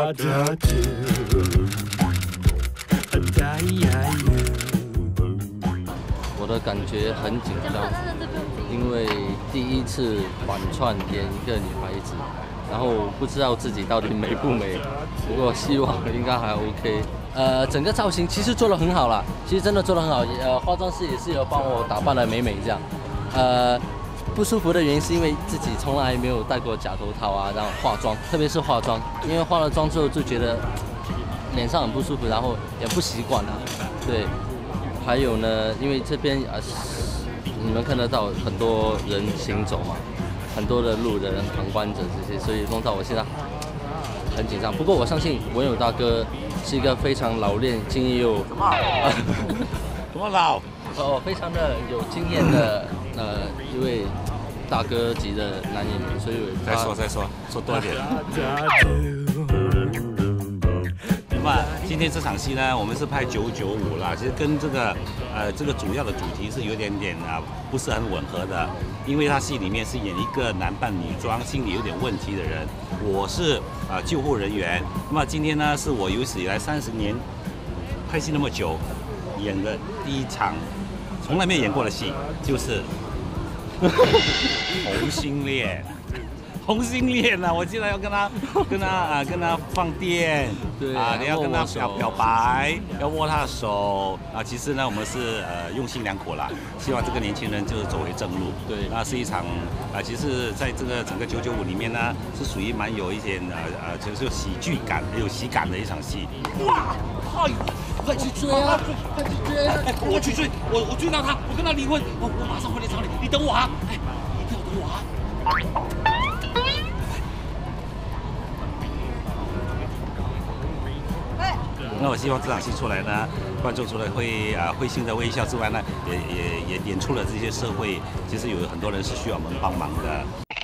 我的感觉很紧张，因为第一次反串演一个女孩子，然后不知道自己到底美不美，不过希望应该还 OK。整个造型其实做得很好啦，其实真的做得很好。化妆师也是有帮我打扮得美美这样。不舒服的原因是因为自己从来没有戴过假头套啊，然后化妆，特别是化妆，因为化了妆之后就觉得脸上很不舒服，然后也不习惯啊。对，还有呢，因为这边你们看得到很多人行走嘛，很多的路人、旁观者这些，所以弄到我现在很紧张。不过我相信文友大哥是一个非常老练、经验又怎么老？ 非常的有经验的一位大哥级的男演员，所以再说多一点。那么今天这场戏呢，我们是拍995啦，其实跟这个主要的主题是有点不是很吻合的，因为他戏里面是演一个男扮女装、心理有点问题的人，我是救护人员。那么今天呢，是我有史以来30年拍戏那么久演的第一场，从来没有演过的戏，就是同性恋。同性恋啊！我竟然要跟他放电， 对你要跟他表白，要握他的手啊！其实呢，我们是用心良苦啦，希望这个年轻人就是走回正路。对，那是一场其实在这个整个995里面呢，是属于蛮有一点就是有喜剧感、有喜感的一场戏。哇！哎，快去追啊！快去追！我去追，我追到他，我跟他离婚，我马上回来找你，你等我啊！哎，一定要等我啊！那我希望这场戏出来呢，观众除了会会心的微笑之外呢，也演出了这些社会，其实有很多人是需要我们帮忙的。